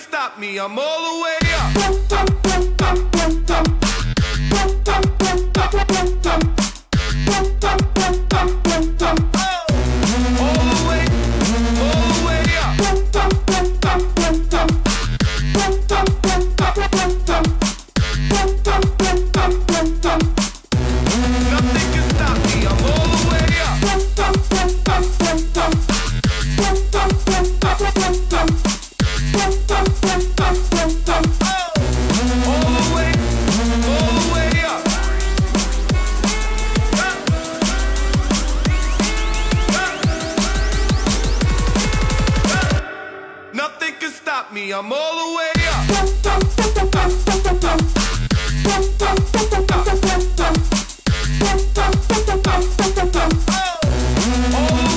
stop me, I'm all the way up. All the way up. Nothing can stop me, I'm all the way up. All the way up. Nothing can stop me, I'm all the way up. All